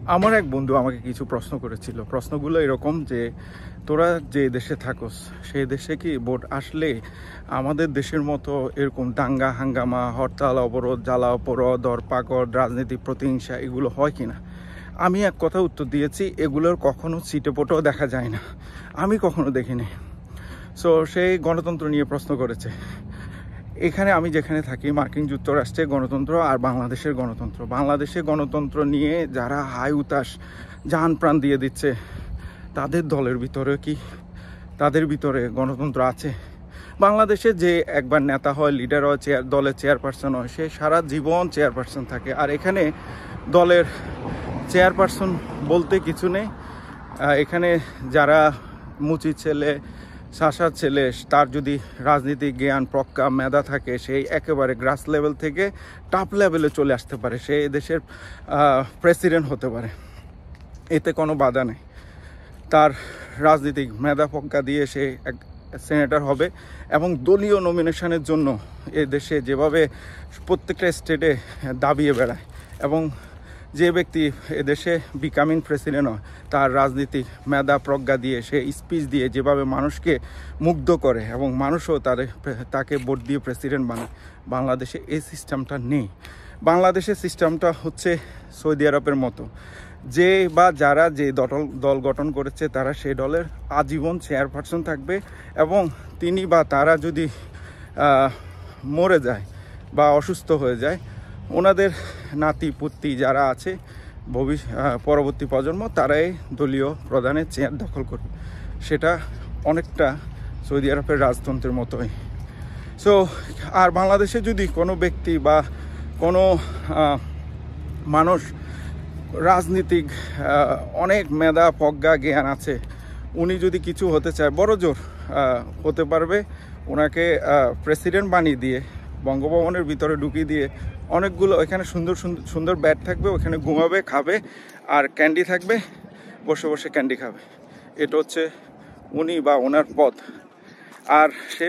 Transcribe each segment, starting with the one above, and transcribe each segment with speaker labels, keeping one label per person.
Speaker 1: আমার এক বন্ধু আমাকে কিছু প্রশ্ন করেছিল। প্রশ্নগুলো এরকম যে, তোরা যে দেশে থাকস সেই দেশে কি ভোট আসলে আমাদের দেশের মতো এরকম দাঙ্গা হাঙ্গামা, হরতাল অবরোধ, জ্বালা পোড়া, ধরপাকড়, রাজনৈতিক প্রতিহিংসা এগুলো হয় কিনা? আমি এক কথা উত্তর দিয়েছি, এগুলোর কখনো ছিটেফোঁটাও দেখা যায় না, আমি কখনো দেখিনি। সো সেই গণতন্ত্র নিয়ে প্রশ্ন করেছে। এখানে আমি যেখানে থাকি মার্কিন যুক্তরাষ্ট্রে গণতন্ত্র আর বাংলাদেশের গণতন্ত্র, বাংলাদেশের গণতন্ত্র নিয়ে যারা হাই উতাস জান প্রাণ দিয়ে দিচ্ছে, তাদের দলের ভিতরে কি তাদের ভিতরে গণতন্ত্র আছে? বাংলাদেশে যে একবার নেতা হয়, লিডার হয়, দলের চেয়ারপারসন হয়, সে সারা জীবন চেয়ারপারসন থাকে। আর এখানে দলের চেয়ারপারসন বলতে কিছু নেই। এখানে যারা মুচি ছেলে, শাসার ছেলে, তার যদি রাজনীতিক জ্ঞান প্রজ্ঞা মেধা থাকে, সেই একেবারে গ্রাস লেভেল থেকে টপ লেভেলে চলে আসতে পারে, সে দেশের প্রেসিডেন্ট হতে পারে, এতে কোনো বাধা নেই। তার রাজনীতিক মেধা প্রজ্ঞা দিয়ে সে এক সেনেটর হবে। এবং দলীয় নমিনেশনের জন্য এ দেশে যেভাবে প্রত্যেকটা স্টেটে দাবিয়ে বেড়ায়, এবং যে ব্যক্তি এদেশে বিকামিং প্রেসিডেন্ট হয় তার রাজনীতিক মেধা প্রজ্ঞা দিয়ে, সে স্পিচ দিয়ে যেভাবে মানুষকে মুগ্ধ করে এবং মানুষও তাকে ভোট দিয়ে প্রেসিডেন্ট বানায়, বাংলাদেশে এই সিস্টেমটা নেই। বাংলাদেশের সিস্টেমটা হচ্ছে সৌদি আরবের মতো, যে বা যারা যে দল গঠন করেছে তারা সেই দলের আজীবন চেয়ারপারসন থাকবে, এবং তিনি বা তারা যদি মরে যায় বা অসুস্থ হয়ে যায়, ওনাদের নাতি পুত্তি যারা আছে পরবর্তী প্রজন্ম, তারাই দলীয় প্রধানের চেয়ার দখল করবে। সেটা অনেকটা সৌদি আরবের রাজতন্ত্রের মতোই। সো আর বাংলাদেশে যদি কোনো ব্যক্তি বা কোনো মানুষ রাজনীতিক অনেক মেধা প্রজ্ঞা জ্ঞান আছে, উনি যদি কিছু হতে চায়, বড় জোর হতে পারবে। ওনাকে প্রেসিডেন্ট বানিয়ে দিয়ে বঙ্গভবনের ভিতরে ঢুকিয়ে দিয়ে, অনেকগুলো এখানে সুন্দর সুন্দর ব্যাট থাকবে, ওখানে ঘুমাবে, খাবে, আর ক্যান্ডি থাকবে, বসে বসে ক্যান্ডি খাবে। এটা হচ্ছে উনি বা ওনার পথ। আর সে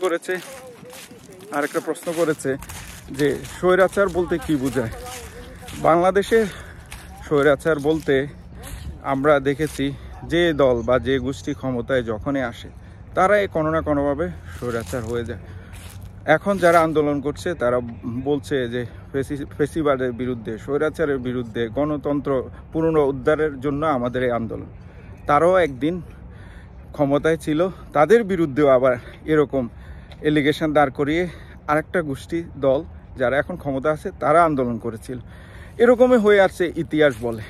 Speaker 1: আরেকটা প্রশ্ন করেছে যে স্বৈরাচার বলতে কি বোঝায়? বাংলাদেশে স্বৈরাচার বলতে আমরা দেখেছি যে দল বা যে গোষ্ঠী ক্ষমতায় যখনই আসে, তারাই কোনো না কোনোভাবে স্বৈরাচার হয়ে যায়। এখন যারা আন্দোলন করছে তারা বলছে যে ফেসিবাদের বিরুদ্ধে, স্বৈরাচারের বিরুদ্ধে, গণতন্ত্র পুনরুদ্ধারের জন্য আমাদের এই আন্দোলন। তারাও একদিন ক্ষমতায় ছিল, তাদের বিরুদ্ধেও আবার এরকম এলিগেশন দাঁড় করিয়ে আরেকটা গোষ্ঠী দল যারা এখন ক্ষমতা আছে তারা আন্দোলন করেছিল। এরকমই হয়ে আসছে, ইতিহাস বলে।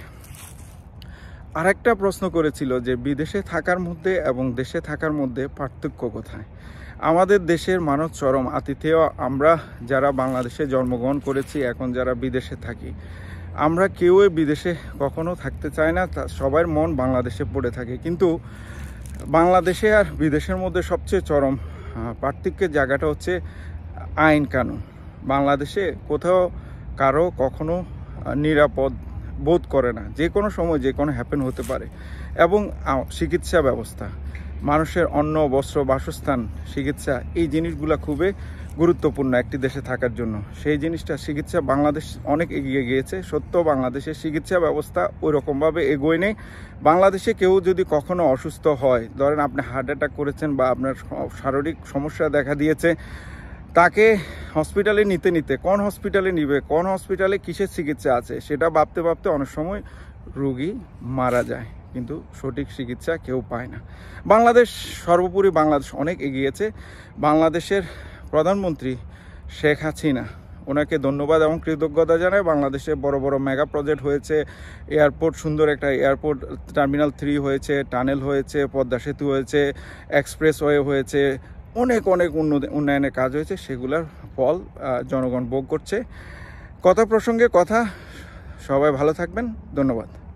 Speaker 1: আরেকটা প্রশ্ন করেছিল যে বিদেশে থাকার মধ্যে এবং দেশে থাকার মধ্যে পার্থক্য কোথায়? আমাদের দেশের মানব চরম আতিথেয় আমরা যারা বাংলাদেশে জন্মগ্রহণ করেছি, এখন যারা বিদেশে থাকি, আমরা কেউই বিদেশে কখনো থাকতে চাই না, সবার মন বাংলাদেশে পড়ে থাকে। কিন্তু বাংলাদেশে আর বিদেশের মধ্যে সবচেয়ে চরম পার্থক্যের জায়গাটা হচ্ছে আইন কানুন। বাংলাদেশে কোথাও কারো কখনো নিরাপদ বোধ করে না, যে কোনো সময় যে কোনো হ্যাপেন হতে পারে। এবং চিকিৎসা ব্যবস্থা, মানুষের অন্ন, বস্ত্র, বাসস্থান, চিকিৎসা, এই জিনিসগুলো খুবই গুরুত্বপূর্ণ একটি দেশে থাকার জন্য। সেই জিনিসটা চিকিৎসা বাংলাদেশ অনেক এগিয়ে গিয়েছে, সত্য বাংলাদেশের চিকিৎসা ব্যবস্থা ওই রকমভাবে এগোয় নেই। বাংলাদেশে কেউ যদি কখনো অসুস্থ হয়, ধরেন আপনি হার্ট অ্যাটাক করেছেন বা আপনার শারীরিক সমস্যা দেখা দিয়েছে, তাকে হসপিটালে নিতে কোন হসপিটালে নিবে, কোন হসপিটালে কিসের চিকিৎসা আছে, সেটা ভাবতে ভাবতে অনেক সময় রোগী মারা যায়, কিন্তু সঠিক চিকিৎসা কেউ পায় না। বাংলাদেশ সর্বোপরি বাংলাদেশ অনেক এগিয়েছে। বাংলাদেশের প্রধানমন্ত্রী শেখ হাসিনা, ওনাকে ধন্যবাদ এবং কৃতজ্ঞতা জানায়। বাংলাদেশে বড় বড় মেগা প্রজেক্ট হয়েছে, এয়ারপোর্ট, সুন্দর একটা এয়ারপোর্ট, টার্মিনাল 3 হয়েছে, টানেল হয়েছে, পদ্মা সেতু হয়েছে, এক্সপ্রেসওয়ে হয়েছে, অনেক উন্নয়নের কাজ হয়েছে। সেগুলোর ফল জনগণ ভোগ করছে। কথা প্রসঙ্গে কথা, সবাই ভালো থাকবেন, ধন্যবাদ।